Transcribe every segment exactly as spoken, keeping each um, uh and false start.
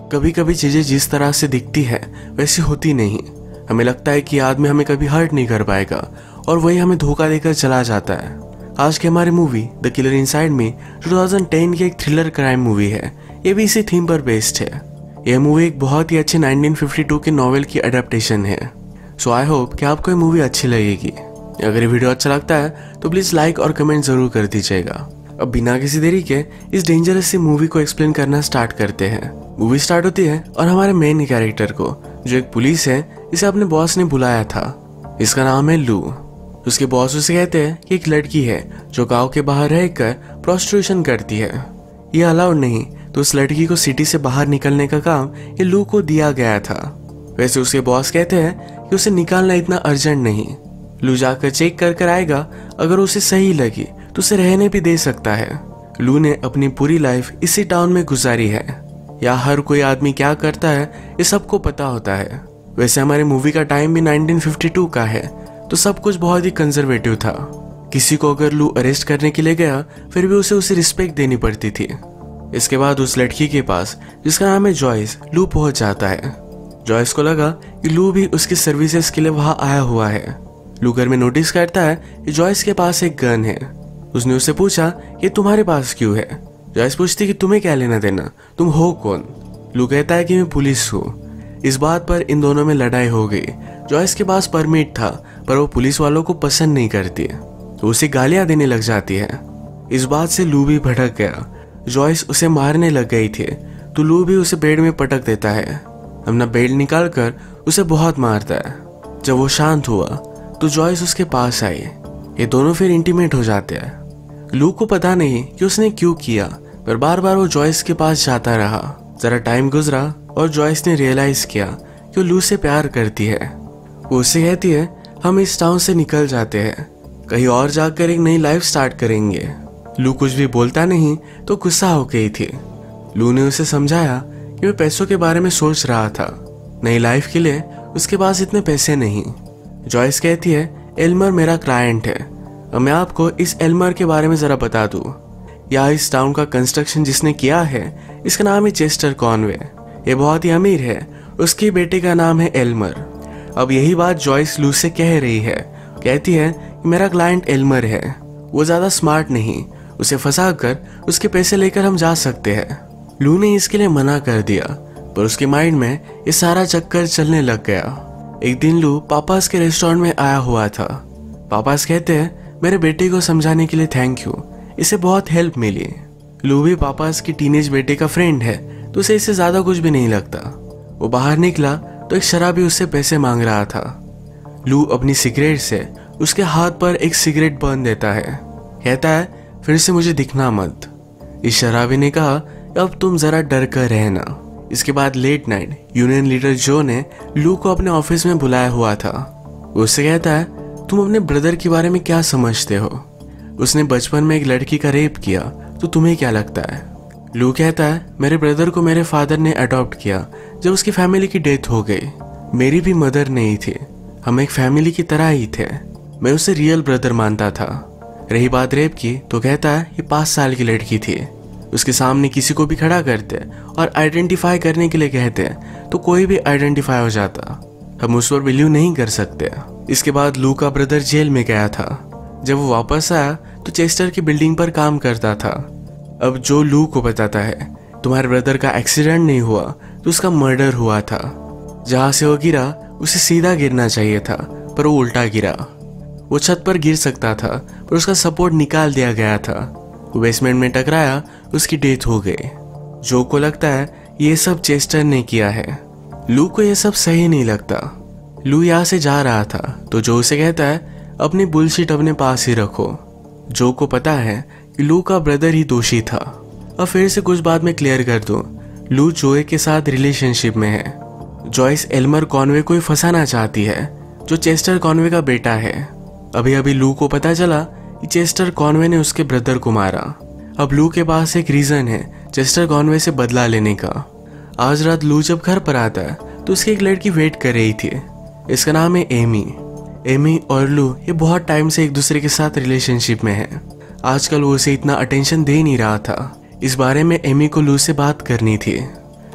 कभी कभी चीजें जिस तरह से दिखती है वैसी होती नहीं। हमें लगता है कि आदमी हमें कभी हर्ट नहीं कर पाएगा और वही हमें धोखा देकर चला जाता है। आज की हमारी movie the killer inside me दो हज़ार दस की एक थ्रिलर क्राइम मूवी है। ये भी इसी थीम पर बेस्ड है। यह मूवी एक बहुत ही अच्छे नाइनटीन फिफ्टी टू के नॉवेल की अडेप्टेशन है। सो आई होप कि आपको ये मूवी अच्छी लगेगी। अगर ये वीडियो अच्छा लगता है तो प्लीज लाइक और कमेंट जरूर कर दीजिएगा। अब बिना किसी देरी के इस डेंजरस सी मूवी को एक्सप्लेन करना स्टार्ट करते हैं। मूवी स्टार्ट होती है और हमारे मेन कैरेक्टर को, जो एक पुलिस है, इसे अपने बॉस ने बुलाया था। इसका नाम है लू। उसके बॉस उसे कहते हैं कि एक लड़की है जो गांव के बाहर रहकर प्रोस्टिट्यूशन करती है। ये अलाउड नहीं, तो उस लड़की को सिटी से बाहर निकलने का काम ये लू को दिया गया था। वैसे उसके बॉस कहते हैं कि उसे निकालना इतना अर्जेंट नहीं, लू जाकर चेक कर कर आएगा। अगर उसे सही लगी तो उसे रहने भी दे सकता है। लू ने अपनी पूरी लाइफ इसी टाउन में गुजारी है। यहाँ हर कोई आदमी क्या करता है ये सबको पता होता है। वैसे हमारी मूवी का टाइम भी नाइनटीन फिफ्टी टू का है, तो सब कुछ बहुत ही कंजर्वेटिव था। किसी को अगर लू अरेस्ट करने के लिए गया फिर भी उसे उसे रिस्पेक्ट देनी पड़ती थी। इसके बाद उस लड़की के पास, जिसका नाम है जॉयस, लू पहुंच जाता है। जॉयस को लगा कि लू भी उसकी सर्विसेज के लिए वहां आया हुआ है। लू घर में नोटिस करता है कि जॉयस के पास एक गन है। उसने उससे पूछा कि तुम्हारे पास क्यों है। जॉयस पूछती कि तुम्हें क्या लेना देना, तुम हो कौन। लू कहता है कि मैं पुलिस हूँ। इस बात पर इन दोनों में लड़ाई हो गई। जॉयस के पास परमिट था पर वो पुलिस वालों को पसंद नहीं करती, तो उसे गालियां देने लग जाती है। इस बात से लू भी भड़क गया। जॉयस उसे मारने लग गई थी, तो लू भी उसे बेड में पटक देता है। अपना बेल्ट निकाल कर उसे बहुत मारता है। जब वो शांत हुआ तो जॉयस उसके पास आई। ये दोनों फिर इंटीमेट हो जाते हैं। लू को पता नहीं कि उसने क्यों किया, पर बार बार वो जॉयस के पास जाता रहा। जरा टाइम गुजरा और जॉयस ने रियलाइज किया कि वो लू से प्यार करती है। वो उससे कहती है हम इस टाउन से निकल जाते हैं, कहीं और जाकर एक नई लाइफ स्टार्ट करेंगे। लू कुछ भी बोलता नहीं तो गुस्सा हो गई थी। लू ने उसे समझाया कि वह पैसों के बारे में सोच रहा था। नई लाइफ के लिए उसके पास इतने पैसे नहीं। जॉयस कहती है एल्मर मेरा क्लाइंट है। अब मैं आपको इस एल्मर के बारे में जरा बता दूं। यहाँ इस टाउन का कंस्ट्रक्शन जिसने किया है, इसका नाम है चेस्टर कॉनवे। ये बहुत ही अमीर है। उसके बेटे का नाम है एल्मर। अब यही बात जॉयस लू से कह रही है। कहती है कि मेरा क्लाइंट एल्मर है, वो ज्यादा स्मार्ट नहीं, उसे फंसा कर उसके पैसे लेकर हम जा सकते हैं। लू ने इसके लिए मना कर दिया, पर उसके माइंड में ये सारा चक्कर चलने लग गया। एक दिन लू पापास के रेस्टोरेंट में आया हुआ था। पापास कहते हैं मेरे बेटे को समझाने के लिए थैंक यू, इसे बहुत हेल्प मिली। लू भी पापास की टीनेज बेटे का फ्रेंड है, तो उसे इससे ज्यादा कुछ भी नहीं लगता। वो बाहर निकला तो एक शराबी उससे पैसे मांग रहा था। लू अपनी सिगरेट से उसके हाथ पर एक सिगरेट बर्न देता है। कहता है फिर से मुझे दिखना मत। इस शराबी ने कहा अब तुम जरा डर कर रहना। इसके बाद लेट नाइट यूनियन लीडर जो ने लू को अपने ऑफिस में बुलाया हुआ था। वो उससे कहता है तुम अपने ब्रदर के बारे में क्या समझते हो, उसने बचपन में एक लड़की का रेप किया, तो तुम्हें क्या लगता है। लू कहता है मेरे ब्रदर को मेरे फादर ने अडॉप्ट किया जब उसकी फैमिली की डेथ हो गई। मेरी भी मदर नहीं थी, हम एक फैमिली की तरह ही थे। मैं उसे रियल ब्रदर मानता था। रही बात रेप की, तो कहता है ये पाँच साल की लड़की थी। उसके सामने किसी को भी खड़ा करते और आइडेंटिफाई करने के लिए कहते तो कोई भी आइडेंटिफाई हो जाता। हम उस पर बिलीव नहीं कर सकते। इसके बाद लू का ब्रदर जेल में गया था। जब वो वापस आया तो चेस्टर की बिल्डिंग पर काम करता था। अब जो लू को बताता है तुम्हारे ब्रदर का एक्सीडेंट नहीं हुआ, तो उसका मर्डर हुआ था। जहां से वो गिरा उसे सीधा गिरना चाहिए था, पर वो उल्टा गिरा। वो छत पर गिर सकता था, पर उसका सपोर्ट निकाल दिया गया था। वो बेसमेंट में टकराया, उसकी डेथ हो गई। जो को लगता है ये सब चेस्टर ने किया है। लू को ये सब सही नहीं लगता। लू यहाँ से जा रहा था तो जो उसे कहता है अपनी बुलशिट अपने पास ही रखो। जो को पता है कि लू का ब्रदर ही दोषी था। अब फिर से कुछ बात मैं क्लियर कर दूं, लू जोए के साथ रिलेशनशिप में है। जॉयस एल्मर कॉनवे को ही फंसाना चाहती है, जो चेस्टर कॉनवे का बेटा है। अभी अभी लू को पता चला कि चेस्टर कॉनवे ने उसके ब्रदर को मारा। अब लू के पास एक रीजन है चेस्टर कॉनवे से बदला लेने का। आज रात लू जब घर पर आता है तो उसकी एक लड़की वेट कर रही थी। इसका नाम है एमी। एमी और लू ये बहुत टाइम से एक दूसरे के साथ रिलेशनशिप में है। आजकल वो उसे इतना अटेंशन दे नहीं रहा था। इस बारे में एमी को लू से बात करनी थी।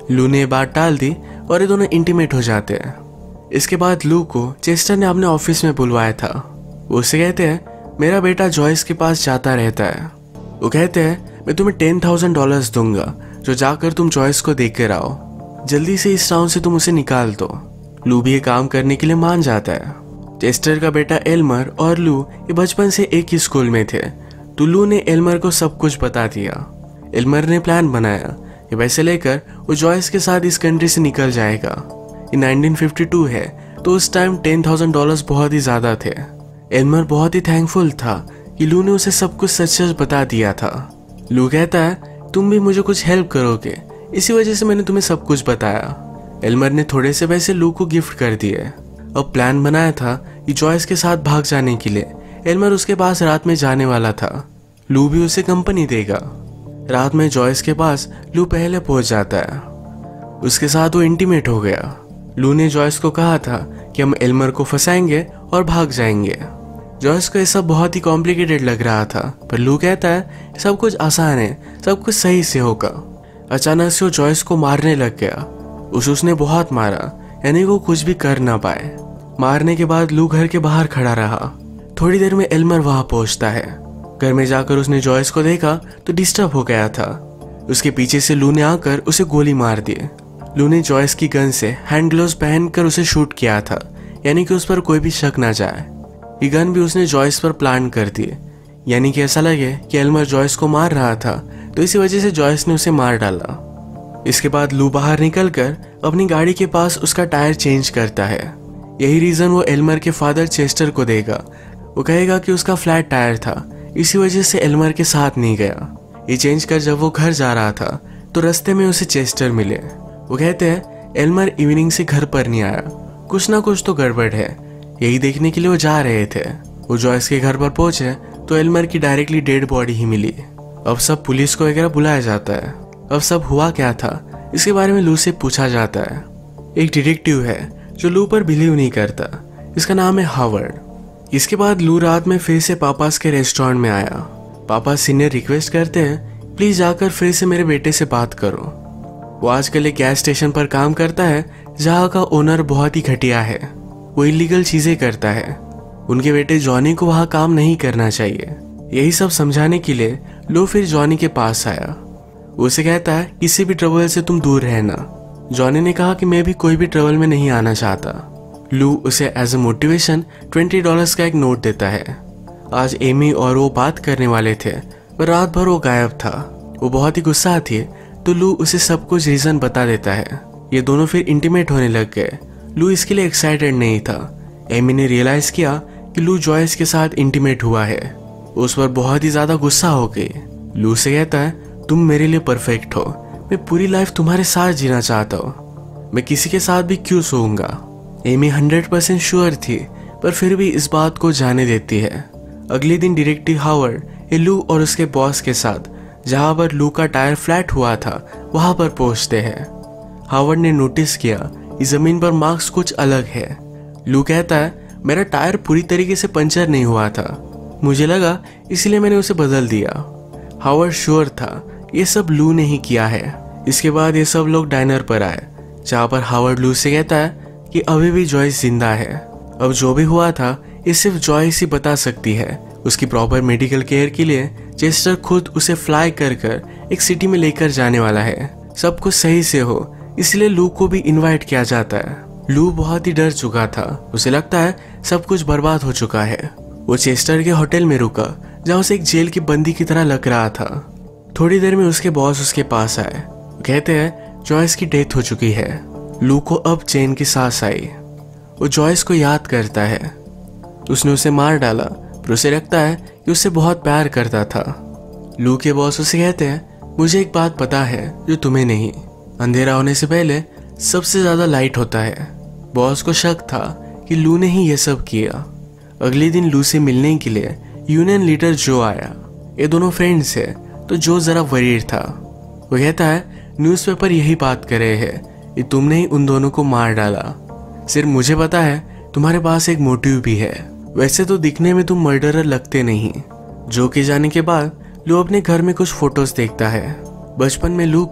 लू ने बात टाल दी और ये दोनों इंटीमेट हो जाते हैं। इसके बाद लू को चेस्टर ने अपने ऑफिस में बुलवाया था। वो उससे कहते हैं मेरा बेटा जॉयस के पास जाता रहता है। वो कहते हैं मैं तुम्हें टेन थाउजेंड डॉलर्स दूंगा जो जाकर तुम जॉयस को देख कर आओ। जल्दी से इस टाउन से तुम उसे निकाल दो। लू भी ये काम करने के लिए मान जाता है। चेस्टर का बेटा एल्मर और लू ये बचपन से एक ही स्कूल में थे, तो लू ने एल्मर को सब कुछ बता दिया। एल्मर ने प्लान बनाया कि पैसे लेकर वो जॉयस के साथ इस कंट्री से निकल जाएगा। ये नाइनटीन फिफ्टी टू है, तो उस टाइम टेन थाउजेंड डॉलर्स बहुत ही ज्यादा थे। एल्मर बहुत ही थैंकफुल था कि लू ने उसे सब कुछ सच सच बता दिया था। लू कहता है तुम भी मुझे कुछ हेल्प करोगे, इसी वजह से मैंने तुम्हें सब कुछ बताया। एल्मर ने थोड़े से पैसे लू को गिफ्ट कर दिए। अब प्लान बनाया था कि जॉयस के साथ भाग जाने के लिए। एल्मर उसके पास रात में जाने वाला था। लू भी उसे कंपनी देगा। रात में जॉयस के पास लू पहले पहुंच जाता है। उसके साथ वो इंटीमेट हो गया। लू ने जॉयस को कहा था कि हम एल्मर को फंसाएंगे और भाग जाएंगे। जॉयस को ये सब बहुत ही कॉम्प्लिकेटेड लग रहा था, पर लू कहता है सब कुछ आसान है, सब कुछ सही से होगा। अचानक से वो जॉयस को मारने लग गया। उस उसने बहुत मारा, यानी वो कुछ भी कर ना पाए। मारने के बाद लू घर के बाहर खड़ा रहा। थोड़ी देर में एल्मर वहां पहुंचता है। घर में जाकर उसने जॉयस को देखा तो डिस्टर्ब हो गया था। उसके पीछे से लू ने आकर उसे गोली मार दी। लू ने जॉयस की गन से हैंड ग्लोव्स पहनकर उसे शूट किया था, यानी कि उस पर कोई भी शक ना जाए। ये गन भी उसने जॉयस पर प्लान कर दी, यानी कि ऐसा लगे कि एल्मर जॉयस को मार रहा था, तो इसी वजह से जॉयस ने उसे मार डाला। इसके बाद लू बाहर निकलकर अपनी गाड़ी के पास उसका टायर चेंज करता है। यही रीजन वो एल्मर के फादर चेस्टर को देगा। वो कहेगा कि उसका फ्लैट टायर था, इसी वजह से एल्मर के साथ नहीं गया। ये चेंज कर जब वो घर जा रहा था तो रास्ते में उसे चेस्टर मिले। वो कहते हैं एल्मर इवनिंग से घर पर नहीं आया, कुछ ना कुछ तो गड़बड़ है। यही देखने के लिए वो जा रहे थे। वो जॉयस के घर पर पहुंचे तो एल्मर की डायरेक्टली डेड बॉडी ही मिली। अब सब पुलिस को वगैरह बुलाया जाता है। अब सब हुआ क्या था इसके बारे में लू से पूछा जाता है। एक डिटेक्टिव है जो लू पर बिलीव नहीं करता, इसका नाम है हावर्ड। इसके बाद लू रात में फिर से पापास के रेस्टोरेंट में आया। पापा सीनियर रिक्वेस्ट करते हैं प्लीज जाकर फिर से मेरे बेटे से बात करो। वो आजकल एक गैस स्टेशन पर काम करता है जहाँ का ओनर बहुत ही घटिया है। वो इलीगल चीजें करता है। उनके बेटे जॉनी को वहाँ काम नहीं करना चाहिए। यही सब समझाने के लिए लू फिर जॉनी के पास आया। वो उसे कहता है किसी भी ट्रबल से तुम दूर रहना। जॉनी ने कहा कि मैं भी कोई भी ट्रबल में नहीं आना चाहता। लू उसे as a motivation twenty dollars का एक नोट देता है। आज एमी और वो बात करने वाले थे, पर रात भर वो गायब था। वो बहुत ही गुस्सा थी, तो लू उसे सब कुछ रीजन बता देता है। ये दोनों फिर इंटीमेट होने लग गए। लू इसके लिए एक्साइटेड नहीं था। एमी ने रियलाइज किया कि लू जॉयस के साथ इंटीमेट हुआ है। उस पर बहुत ही ज्यादा गुस्सा हो गई। लू से कहता है तुम मेरे लिए परफेक्ट हो, मैं पूरी लाइफ तुम्हारे साथ जीना चाहता हूँ, मैं किसी के साथ भी क्यों सोऊंगा। एमी हंड्रेड परसेंट श्योर थी, पर फिर भी इस बात को जाने देती है। अगले दिन डिटेक्टिव हावर्ड लू और उसके बॉस के साथ जहां पर लू का टायर फ्लैट हुआ था वहां पर पहुंचते हैं। हावर्ड ने नोटिस किया कि जमीन पर मार्क्स कुछ अलग है। लू कहता है मेरा टायर पूरी तरीके से पंचर नहीं हुआ था, मुझे लगा इसलिए मैंने उसे बदल दिया। हावर्ड श्योर था ये सब लू ने ही किया है। इसके बाद ये सब लोग डाइनर पर आए जहाँ पर हावर्ड लू से कहता है कि अभी भी जॉयस जिंदा है। अब जो भी हुआ था ये सिर्फ जॉयस ही बता सकती है। उसकी प्रॉपर मेडिकल केयर के लिए चेस्टर खुद उसे फ्लाई कर कर एक सिटी में लेकर जाने वाला है। सब कुछ सही से हो इसलिए लू को भी इनवाइट किया जाता है। लू बहुत ही डर चुका था। उसे लगता है सब कुछ बर्बाद हो चुका है। वो चेस्टर के होटल में रुका जहाँ उसे एक जेल की बंदी की तरह लग रहा था। थोड़ी देर में उसके बॉस उसके पास आए। कहते हैं जॉयस की डेथ हो चुकी है। लू को अब चैन की सांस आई। वो जॉयस को याद करता है। उसने उसे मार डाला, पर उसे लगता है कि उससे बहुत प्यार करता था। लू के बॉस उसे कहते हैं मुझे एक बात पता है जो तुम्हें नहीं, अंधेरा होने से पहले सबसे ज्यादा लाइट होता है। बॉस को शक था कि लू ने ही यह सब किया। अगले दिन लू से मिलने के लिए यूनियन लीडर जो आया। ये दोनों फ्रेंड्स है, तो जो जरा वरीड था। वो कहता है न्यूज़पेपर यही बात कर रहे हैं कि तुमने ही उन दोनों को मार डाला। सिर्फ मुझे पता है तुम्हारे पास एक मोटिव भी है। वैसे तो दिखने में तुम मर्डरर लगते नहीं। जो के जाने के बाद लू अपने घर में कुछ फोटोज देखता है। बचपन में लू की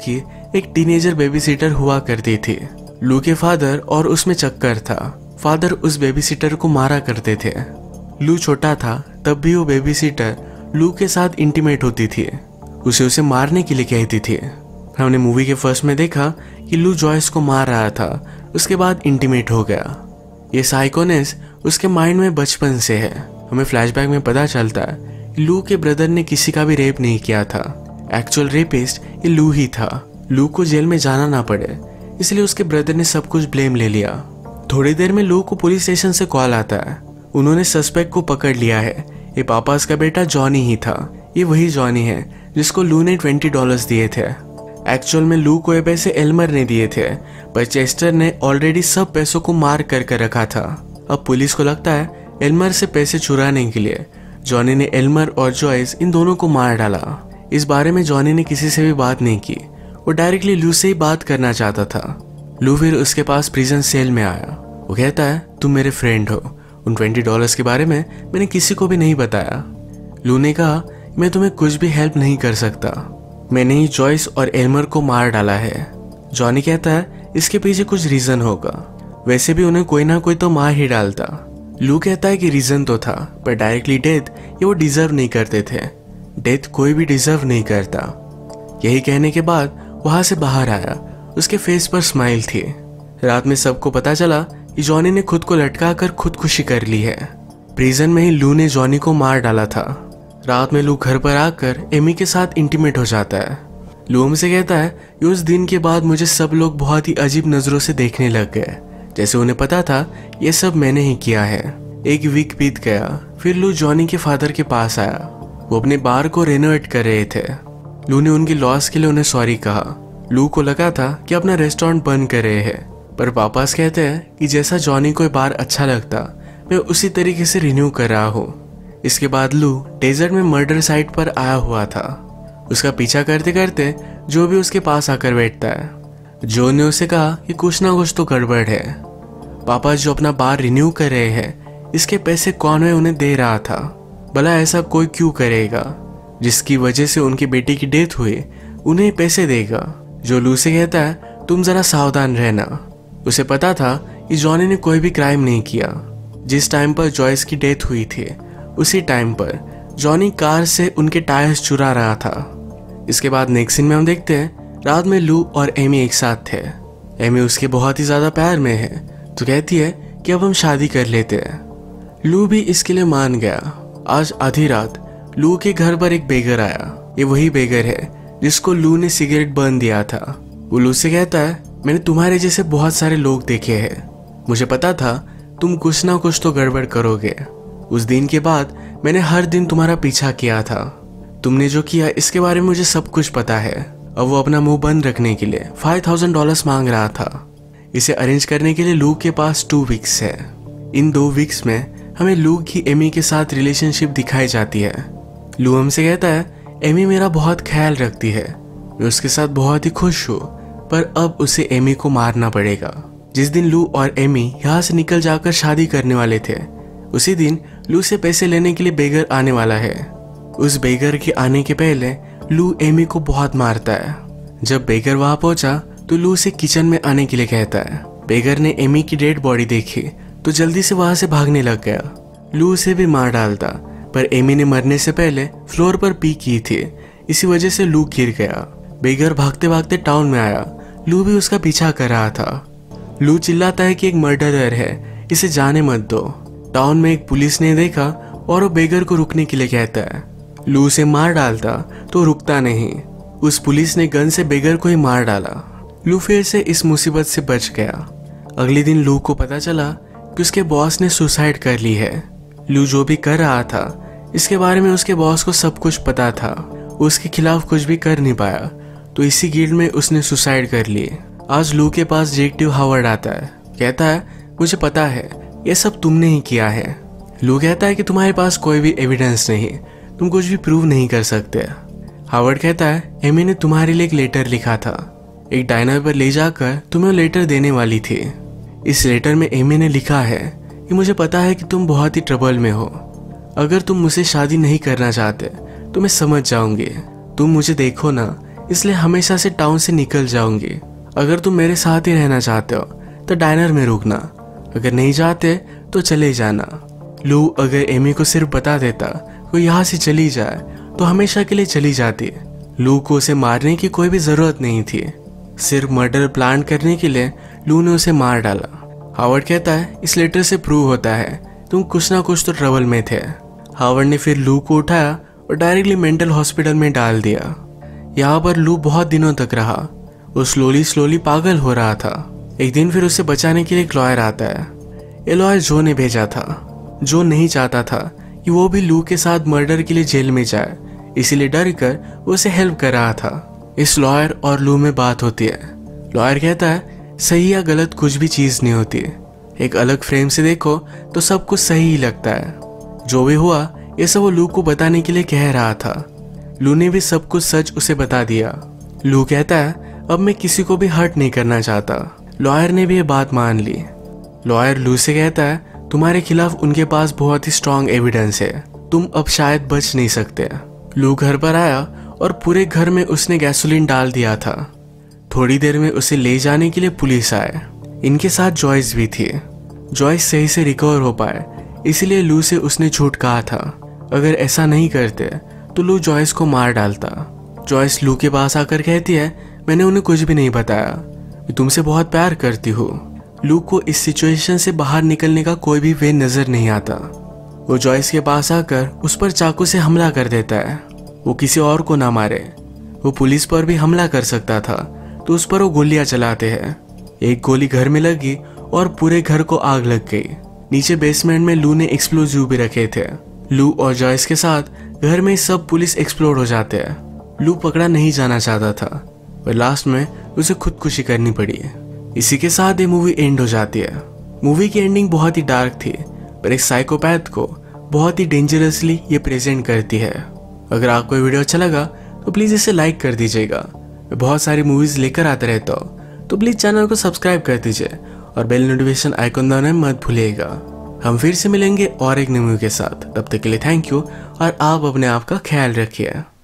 एक टीनेजर बेबी सीटर हुआ करती थी। लू के फादर और उसमें चक्कर था। फादर उस बेबी सीटर को मारा करते थे। लू छोटा था तब भी वो बेबी सीटर लू के साथ इंटीमेट होती थी, उसे उसे मारने के लिए कहती थी। हमने मूवी के फर्स्ट में देखा कि लू जॉयस को मार रहा था, उसके बाद इंटीमेट हो गया। ये साइकोनेस उसके माइंड में बचपन से है। हमें फ्लैशबैक में पता चलता है कि लू के ब्रदर ने किसी का भी रेप नहीं किया था। एक्चुअल रेपिस्ट ये लू ही था। लू को जेल में जाना ना पड़े इसलिए उसके ब्रदर ने सब कुछ ब्लेम ले लिया। थोड़ी देर में लू को पुलिस स्टेशन से कॉल आता है। उन्होंने सस्पेक्ट को पकड़ लिया है। ये पापास का बेटा जॉनी ही था। ये वही जॉनी है जिसको लू ने ट्वेंटी डॉलर्स दिए थे। एक्चुअल में लू को ये पैसे एल्मर ने दिए थे, पर चेस्टर ने ऑलरेडी सब पैसों को मार कर कर रखा था। अब पुलिस को लगता है एल्मर से पैसे चुराने के लिए जॉनी ने एल्मर और जॉयस इन दोनों को मार डाला। इस बारे में जॉनी ने किसी से भी बात नहीं की, वो डायरेक्टली लू से ही बात करना चाहता था। लू फिर उसके पास प्रिजन सेल में आया। वो कहता है तुम मेरे फ्रेंड हो, उन ट्वेंटी डॉलर्स के बारे में मैंने किसी को भी नहीं बताया। लू ने कहा मैं तुम्हें कुछ भी हेल्प नहीं कर सकता, मैंने ही जॉयस और एल्मर को मार डाला है। जॉनी कहता है इसके पीछे कुछ रीजन होगा, वैसे भी उन्हें कोई ना कोई तो मार ही डालता। लू कहता है कि रीजन तो था, पर डायरेक्टली डेथ ये वो डिजर्व नहीं करते थे। डेथ कोई भी डिजर्व नहीं करता। यही कहने के बाद वहां से बाहर आया। उसके फेस पर स्माइल थी। रात में सबको पता चला कि जॉनी ने खुद को लटका कर खुदकुशी कर ली है। प्रिजन में ही लू ने जॉनी को मार डाला था। रात में लू घर पर आकर एमी के साथ इंटीमेट हो जाता है। लू हमसे कहता है कि उस दिन के बाद मुझे सब लोग बहुत ही अजीब नजरों से देखने लग गए, जैसे उन्हें पता था ये सब मैंने ही किया है। एक वीक बीत गया, फिर लू जॉनी के फादर के पास आया। वो अपने बार को रेनोवेट कर रहे थे। लू ने उनकी लॉस के लिए उन्हें सॉरी कहा। लू को लगा था कि अपना रेस्टोरेंट बंद कर रहे हैं, पर पापास कहते हैं कि जैसा जॉनी को बार अच्छा लगता मैं उसी तरीके से रिन्यू कर रहा हूँ। इसके बाद लू डेजर्ट में मर्डर साइट पर आया हुआ था। उसका पीछा करते करते जो भी उसके पास आकर बैठता है। जो ने उसे कहा कि कुछ ना कुछ तो गड़बड़ है। पापा जो अपना बार रिन्यू कर रहे हैं, इसके पैसे कौन है उन्हें दे रहा था। भला ऐसा कोई क्यों करेगा जिसकी वजह से उनकी बेटी की डेथ हुई, उन्हें पैसे देगा। जो लू से कहता है तुम जरा सावधान रहना। उसे पता था कि जॉनी ने कोई भी क्राइम नहीं किया। जिस टाइम पर जॉयस की डेथ हुई थी उसी टाइम पर जॉनी कार से उनके टायर्स चुरा रहा था। इसके बाद नेक्स्ट सीन में हम देखते हैं रात में लू और एमी एक साथ थे। एमी उसके बहुत ही ज्यादा प्यार में है तो कहती है कि अब हम शादी कर लेते हैं। लू भी इसके लिए मान गया। आज आधी रात लू के घर पर एक बेगर आया। ये वही बेगर है जिसको लू ने सिगरेट बर्न दिया था। वो लू से कहता है मैंने तुम्हारे जैसे बहुत सारे लोग देखे हैं, मुझे पता था तुम कुछ ना कुछ तो गड़बड़ करोगे। उस दिन के बाद मैंने हर दिन तुम्हारा पीछा किया था। तुमने जो किया इसके बारे में मुझे सब कुछ पता है। अब वो अपना मुंह बंद रखने के लिए फाइव थाउजेंड डॉलर्स मांग रहा था। इसे अरेंज करने के लिए लू के पास टू वीक्स है। इन दो वीक्स में हमें लू की एमी के साथ रिलेशनशिप दिखाई जाती है। लू हमसे कहता है एमी मेरा बहुत ख्याल रखती है, मैं उसके साथ बहुत ही खुश हूँ, पर अब उसे एमी को मारना पड़ेगा। जिस दिन लू और एमी यहाँ से निकल जाकर शादी करने वाले थे उसी दिन लू से पैसे लेने के लिए बेगर आने वाला है। उस बेगर के आने के पहले लू एमी को बहुत मारता है। जब बेगर वहां पहुंचा तो लू से किचन में आने के लिए कहता है। बेगर ने एमी की डेड बॉडी देखी तो जल्दी से वहां से भागने लग गया। लू उसे भी मार डालता, पर एमी ने मरने से पहले फ्लोर पर पी की थी, इसी वजह से लू गिर गया। बेगर भागते भागते टाउन में आया। लू भी उसका पीछा कर रहा था। लू चिल्लाता है कि एक मर्डरर है, इसे जाने मत दो। टाउन में एक पुलिस ने देखा और वो बेगर को रुकने के लिए कहता है। लू उसे मार डालता तो रुकता नहीं। उस पुलिस ने गन से बेगर को ही मार डाला। लू फिर से इस मुसीबत से बच गया। अगले दिन लू को पता चला कि उसके बॉस ने सुसाइड कर ली है। लू जो भी कर रहा था इसके बारे में उसके बॉस को सब कुछ पता था। उसके खिलाफ कुछ भी कर नहीं पाया तो इसी गिल्ड में उसने सुसाइड कर ली। आज लू के पास डिटेक्टिव हावर्ड आता है। कहता है मुझे पता है ये सब तुमने ही किया है। लू कहता है कि तुम्हारे पास कोई भी एविडेंस नहीं, तुम कुछ भी प्रूव नहीं कर सकते। हावर्ड कहता है एमी ने तुम्हारे लिए एक लेटर लिखा था, एक डायनर पर ले जाकर तुम्हें लेटर देने वाली थी। इस लेटर में एमी ने लिखा है कि मुझे पता है कि तुम बहुत ही ट्रबल में हो। अगर तुम मुझसे शादी नहीं करना चाहते तो मैं समझ जाऊंगी। तुम मुझे देखो ना, इसलिए हमेशा से टाउन से निकल जाऊंगी। अगर तुम मेरे साथ ही रहना चाहते हो तो डाइनर में रुकना, अगर नहीं चाहते तो चले जाना। लू अगर एमी को सिर्फ बता देता वो यहाँ से चली जाए तो हमेशा के लिए चली जाती। लू को उसे मारने की कोई भी जरूरत नहीं थी, सिर्फ मर्डर प्लान करने के लिए लू ने उसे मार डाला। हावर्ड कहता है इस लेटर से प्रूव होता है तुम कुछ ना कुछ तो ट्रबल में थे। हावर्ड ने फिर लू को उठाया और डायरेक्टली मेंटल हॉस्पिटल में डाल दिया। यहाँ पर लू बहुत दिनों तक रहा, वो स्लोली स्लोली पागल हो रहा था। एक दिन फिर उसे बचाने के लिए एक लॉयर आता है। ये लॉयर जो ने भेजा था। जो नहीं चाहता था कि वो भी लू के साथ मर्डर के लिए जेल में जाए, इसीलिए डर कर वो उसे हेल्प कर रहा था। इस लॉयर और लू में बात होती है। लॉयर कहता है सही या गलत कुछ भी चीज नहीं होती, एक अलग फ्रेम से देखो तो सब कुछ सही ही लगता है। जो भी हुआ ये सब वो लू को बताने के लिए कह रहा था। लू ने भी सब कुछ सच उसे बता दिया। लू कहता है अब मैं किसी को भी हर्ट नहीं करना चाहता। लॉयर ने भी ये बात मान ली। लॉयर लू से कहता है तुम्हारे खिलाफ उनके पास बहुत ही स्ट्रॉन्ग एविडेंस है, तुम अब शायद बच नहीं सकते। लू घर पर आया और पूरे घर में उसने गैसोलीन डाल दिया था। थोड़ी देर में उसे ले जाने के लिए पुलिस आए। इनके साथ जॉयस भी थी। जॉयस सही से रिकवर हो पाए, इसीलिए लू से उसने झूठ कहा था। अगर ऐसा नहीं करते तो लू जॉयस को मार डालता। जॉयस लू के पास आकर कहती है मैंने उन्हें कुछ भी नहीं बताया, मैं तुमसे बहुत प्यार करती हूँ। लू को इस सिचुएशन से बाहर निकलने का कोई भी वे नजर नहीं आता। वो जॉयस के पास आकर उस पर चाकू से हमला कर देता है। वो किसी और को ना मारे, वो पुलिस पर भी हमला कर सकता था तो उस पर वो गोलियां चलाते हैं। एक गोली घर में लगी और पूरे घर को आग लग गई। नीचे बेसमेंट में लू ने एक्सप्लोजिव भी रखे थे। लू और जॉयस के साथ घर में सब पुलिस एक्सप्लोड हो जाते हैं। लू पकड़ा नहीं जाना चाहता था पर लास्ट में उसे खुदकुशी करनी पड़ी। इसी के साथ ये मूवी एंड हो जाती है। मूवी की एंडिंग बहुत ही डार्क थी पर एक साइकोपैथ को बहुत ही डेंजरसली ये प्रेजेंट करती है। अगर आपको ये वीडियो अच्छा लगा तो प्लीज़ इसे लाइक कर दीजिएगा। मैं बहुत सारी मूवीज़ लेकर आता रहता हूँ तो प्लीज़ चैनल को सब्सक्राइब कर दीजिए और बेल नोटिफिकेशन आइकन दबाना मत भूलिएगा। हम फिर से मिलेंगे और एक नई मूवी के साथ। तब तक के लिए थैंक यू और आप अपने आप का ख्याल रखिए।